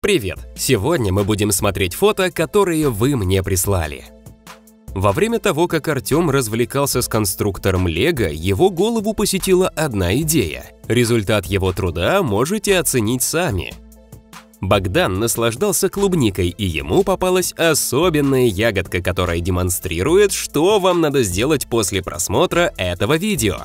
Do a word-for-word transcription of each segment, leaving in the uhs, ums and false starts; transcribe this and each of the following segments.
Привет! Сегодня мы будем смотреть фото, которые вы мне прислали. Во время того, как Артем развлекался с конструктором Лего, его голову посетила одна идея. Результат его труда можете оценить сами. Богдан наслаждался клубникой, и ему попалась особенная ягодка, которая демонстрирует, что вам надо сделать после просмотра этого видео.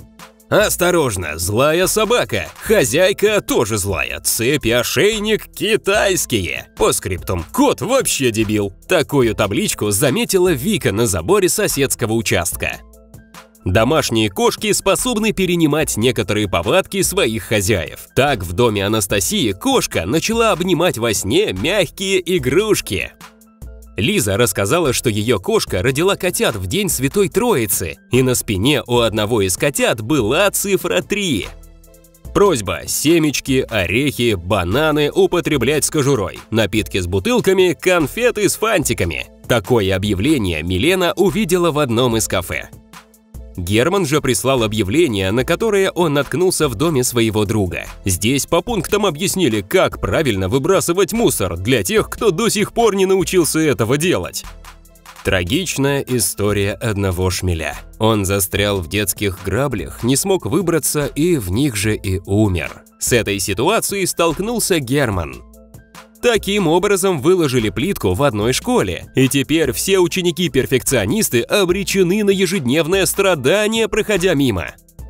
Осторожно, злая собака. Хозяйка тоже злая. Цепь и ошейник китайские. По скриптум, кот вообще дебил. Такую табличку заметила Вика на заборе соседского участка. Домашние кошки способны перенимать некоторые повадки своих хозяев. Так, в доме Анастасии кошка начала обнимать во сне мягкие игрушки. Лиза рассказала, что ее кошка родила котят в день Святой Троицы, и на спине у одного из котят была цифра три. Просьба: семечки, орехи, бананы употреблять с кожурой, напитки с бутылками, конфеты с фантиками. Такое объявление Милена увидела в одном из кафе. Герман же прислал объявление, на которое он наткнулся в доме своего друга. Здесь по пунктам объяснили, как правильно выбрасывать мусор для тех, кто до сих пор не научился этого делать. Трагичная история одного шмеля. Он застрял в детских граблях, не смог выбраться и в них же и умер. С этой ситуацией столкнулся Герман. Таким образом выложили плитку в одной школе, и теперь все ученики-перфекционисты обречены на ежедневное страдание, проходя мимо.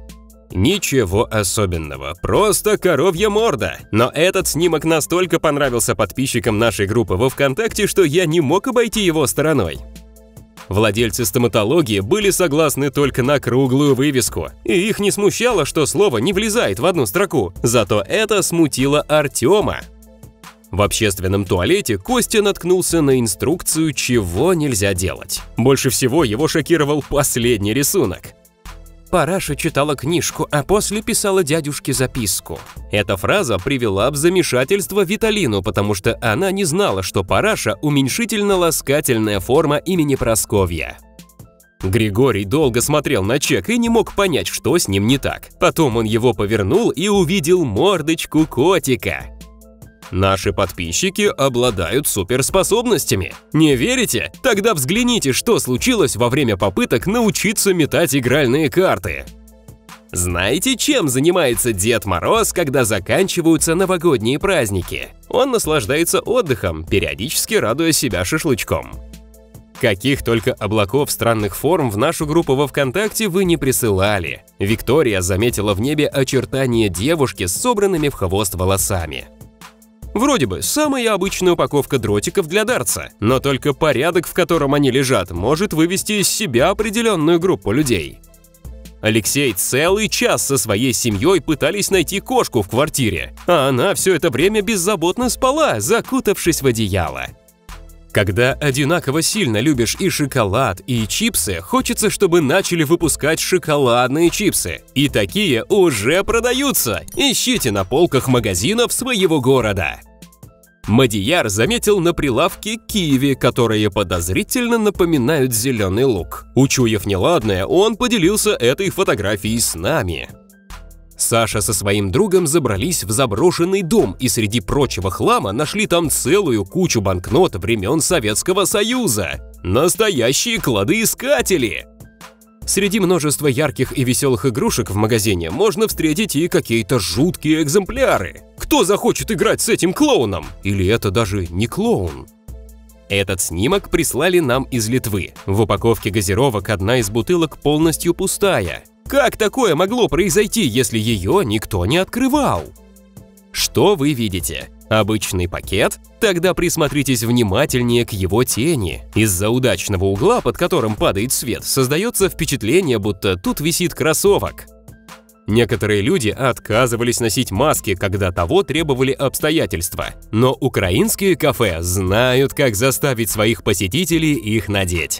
Ничего особенного, просто коровья морда. Но этот снимок настолько понравился подписчикам нашей группы во ВКонтакте, что я не мог обойти его стороной. Владельцы стоматологии были согласны только на круглую вывеску, и их не смущало, что слово не влезает в одну строку, зато это смутило Артема. В общественном туалете Костя наткнулся на инструкцию, чего нельзя делать. Больше всего его шокировал последний рисунок. Параша читала книжку, а после писала дядюшке записку. Эта фраза привела в замешательство Виталину, потому что она не знала, что Параша – уменьшительно-ласкательная форма имени Прасковья. Григорий долго смотрел на чек и не мог понять, что с ним не так. Потом он его повернул и увидел мордочку котика. Наши подписчики обладают суперспособностями. Не верите? Тогда взгляните, что случилось во время попыток научиться метать игральные карты. Знаете, чем занимается Дед Мороз, когда заканчиваются новогодние праздники? Он наслаждается отдыхом, периодически радуя себя шашлычком. Каких только облаков странных форм в нашу группу во ВКонтакте вы не присылали. Виктория заметила в небе очертания девушки с собранными в хвост волосами. Вроде бы самая обычная упаковка дротиков для дартса, но только порядок, в котором они лежат, может вывести из себя определенную группу людей. Алексей целый час со своей семьей пытались найти кошку в квартире, а она все это время беззаботно спала, закутавшись в одеяло. Когда одинаково сильно любишь и шоколад, и чипсы, хочется, чтобы начали выпускать шоколадные чипсы. И такие уже продаются. Ищите на полках магазинов своего города. Мадияр заметил на прилавке киви, которые подозрительно напоминают зеленый лук. Учуяв неладное, он поделился этой фотографией с нами. Саша со своим другом забрались в заброшенный дом и среди прочего хлама нашли там целую кучу банкнот времен Советского Союза. Настоящие кладоискатели! Среди множества ярких и веселых игрушек в магазине можно встретить и какие-то жуткие экземпляры. Кто захочет играть с этим клоуном? Или это даже не клоун? Этот снимок прислали нам из Литвы. В упаковке газировок одна из бутылок полностью пустая. Как такое могло произойти, если ее никто не открывал? Что вы видите? Обычный пакет? Тогда присмотритесь внимательнее к его тени. Из-за удачного угла, под которым падает свет, создается впечатление, будто тут висит кроссовок. Некоторые люди отказывались носить маски, когда того требовали обстоятельства. Но украинские кафе знают, как заставить своих посетителей их надеть.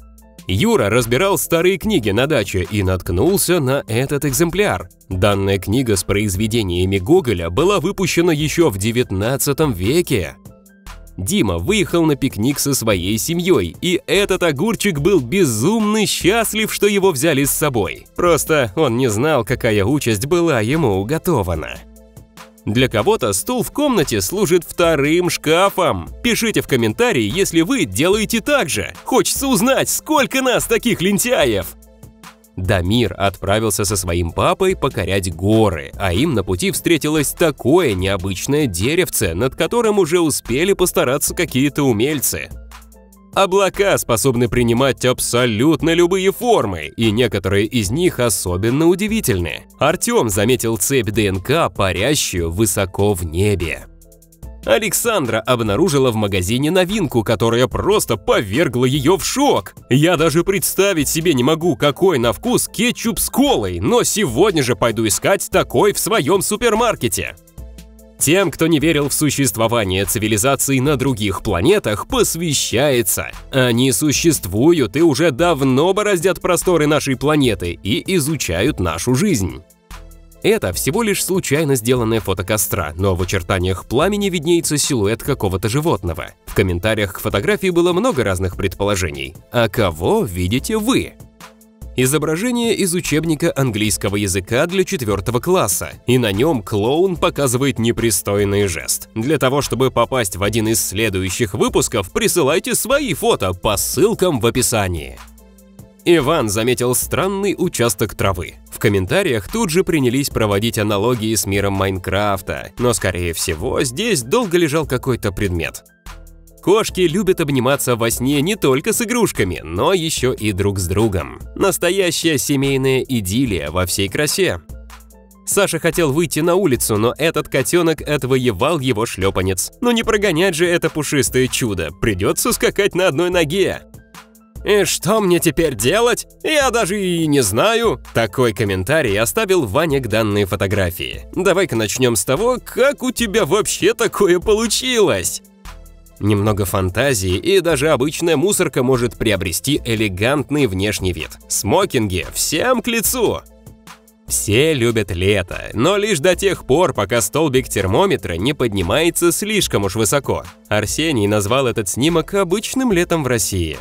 Юра разбирал старые книги на даче и наткнулся на этот экземпляр. Данная книга с произведениями Гоголя была выпущена еще в девятнадцатом веке. Дима выехал на пикник со своей семьей, и этот огурчик был безумно счастлив, что его взяли с собой. Просто он не знал, какая участь была ему уготована. Для кого-то стул в комнате служит вторым шкафом. Пишите в комментарии, если вы делаете так же. Хочется узнать, сколько нас таких лентяев. Дамир отправился со своим папой покорять горы, а им на пути встретилось такое необычное деревце, над которым уже успели постараться какие-то умельцы. Облака способны принимать абсолютно любые формы, и некоторые из них особенно удивительны. Артем заметил цепь ДНК, парящую высоко в небе. Александра обнаружила в магазине новинку, которая просто повергла ее в шок. Я даже представить себе не могу, какой на вкус кетчуп с колой, но сегодня же пойду искать такой в своем супермаркете. Тем, кто не верил в существование цивилизаций на других планетах, посвящается. Они существуют и уже давно бороздят просторы нашей планеты и изучают нашу жизнь. Это всего лишь случайно сделанное фото костра, но в очертаниях пламени виднеется силуэт какого-то животного. В комментариях к фотографии было много разных предположений. А кого видите вы? Изображение из учебника английского языка для четвертого класса, и на нем клоун показывает непристойный жест. Для того, чтобы попасть в один из следующих выпусков, присылайте свои фото по ссылкам в описании. Иван заметил странный участок травы. В комментариях тут же принялись проводить аналогии с миром Майнкрафта, но, скорее всего, здесь долго лежал какой-то предмет. Кошки любят обниматься во сне не только с игрушками, но еще и друг с другом. Настоящая семейная идиллия во всей красе. Саша хотел выйти на улицу, но этот котенок отвоевал его шлепанец. Но не прогонять же это пушистое чудо, придется скакать на одной ноге. «И что мне теперь делать? Я даже и не знаю!» Такой комментарий оставил Ваня к данной фотографии. Давай-ка начнем с того, как у тебя вообще такое получилось? Немного фантазии, и даже обычная мусорка может приобрести элегантный внешний вид. Смокинги всем к лицу! Все любят лето, но лишь до тех пор, пока столбик термометра не поднимается слишком уж высоко. Арсений назвал этот снимок обычным летом в России.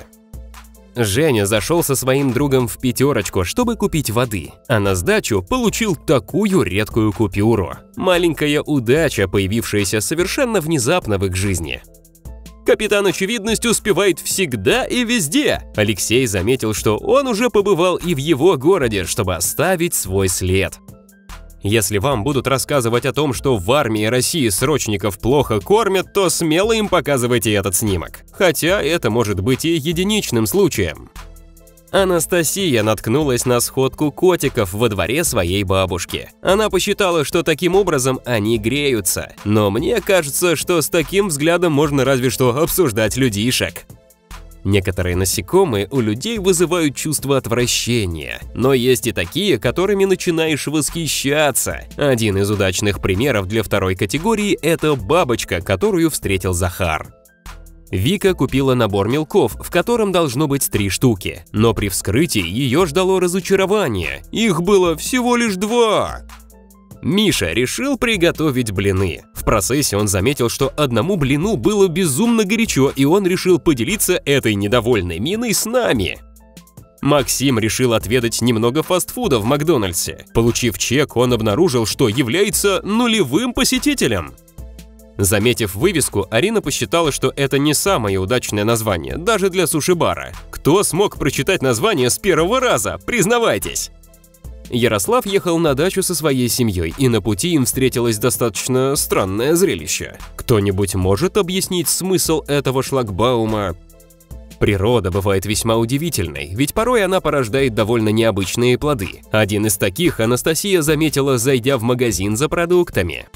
Женя зашел со своим другом в пятерочку, чтобы купить воды, а на сдачу получил такую редкую купюру. Маленькая удача, появившаяся совершенно внезапно в их жизни. Капитан Очевидность успевает всегда и везде. Алексей заметил, что он уже побывал и в его городе, чтобы оставить свой след. Если вам будут рассказывать о том, что в армии России срочников плохо кормят, то смело им показывайте этот снимок. Хотя это может быть и единичным случаем. Анастасия наткнулась на сходку котиков во дворе своей бабушки. Она посчитала, что таким образом они греются. Но мне кажется, что с таким взглядом можно разве что обсуждать людишек. Некоторые насекомые у людей вызывают чувство отвращения, но есть и такие, которыми начинаешь восхищаться. Один из удачных примеров для второй категории – это бабочка, которую встретил Захар. Вика купила набор мелков, в котором должно быть три штуки, но при вскрытии ее ждало разочарование. Их было всего лишь два. Миша решил приготовить блины. В процессе он заметил, что одному блину было безумно горячо, и он решил поделиться этой недовольной миной с нами. Максим решил отведать немного фастфуда в Макдональдсе. Получив чек, он обнаружил, что является нулевым посетителем. Заметив вывеску, Арина посчитала, что это не самое удачное название, даже для суши-бара. Кто смог прочитать название с первого раза? Признавайтесь! Ярослав ехал на дачу со своей семьей, и на пути им встретилось достаточно странное зрелище. Кто-нибудь может объяснить смысл этого шлагбаума? Природа бывает весьма удивительной, ведь порой она порождает довольно необычные плоды. Один из таких Анастасия заметила, зайдя в магазин за продуктами.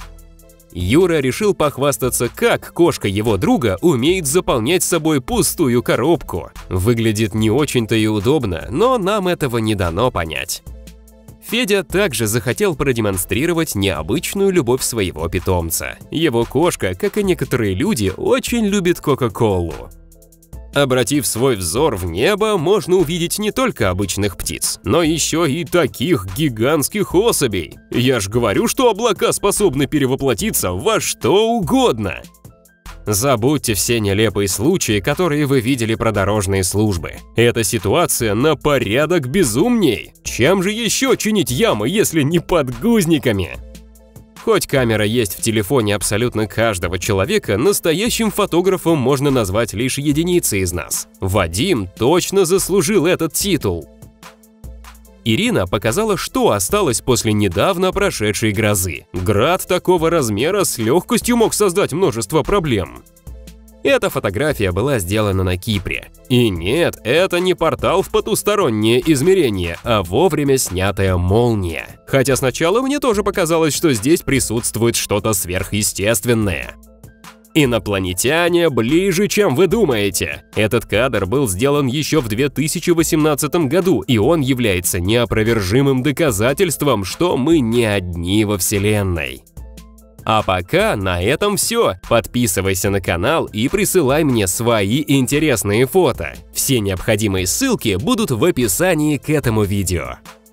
Юра решил похвастаться, как кошка его друга умеет заполнять собой пустую коробку. Выглядит не очень-то и удобно, но нам этого не дано понять. Федя также захотел продемонстрировать необычную любовь своего питомца. Его кошка, как и некоторые люди, очень любит Кока-Колу. Обратив свой взор в небо, можно увидеть не только обычных птиц, но еще и таких гигантских особей. Я ж говорю, что облака способны перевоплотиться во что угодно. Забудьте все нелепые случаи, которые вы видели про дорожные службы. Эта ситуация на порядок безумней. Чем же еще чинить ямы, если не подгузниками? Хоть камера есть в телефоне абсолютно каждого человека, настоящим фотографом можно назвать лишь единицы из нас. Вадим точно заслужил этот титул. Ирина показала, что осталось после недавно прошедшей грозы. Град такого размера с легкостью мог создать множество проблем. Эта фотография была сделана на Кипре. И нет, это не портал в потустороннее измерение, а вовремя снятая молния. Хотя сначала мне тоже показалось, что здесь присутствует что-то сверхъестественное. Инопланетяне ближе, чем вы думаете. Этот кадр был сделан еще в две тысячи восемнадцатом году, и он является неопровержимым доказательством, что мы не одни во Вселенной. А пока на этом все. Подписывайся на канал и присылай мне свои интересные фото. Все необходимые ссылки будут в описании к этому видео.